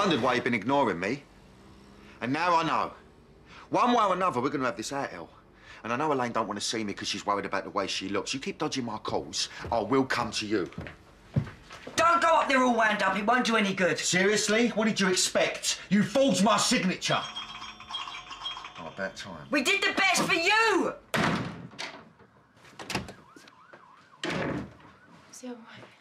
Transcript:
wondered why you've been ignoring me. And now I know. One way or another, we're going to have this out, El. And I know Elaine don't want to see me because she's worried about the way she looks. You keep dodging my calls, I will come to you. Don't go up there all wound up. It won't do any good. Seriously? What did you expect? You forged my signature. Oh, about time. We did the best for you! Is he all right?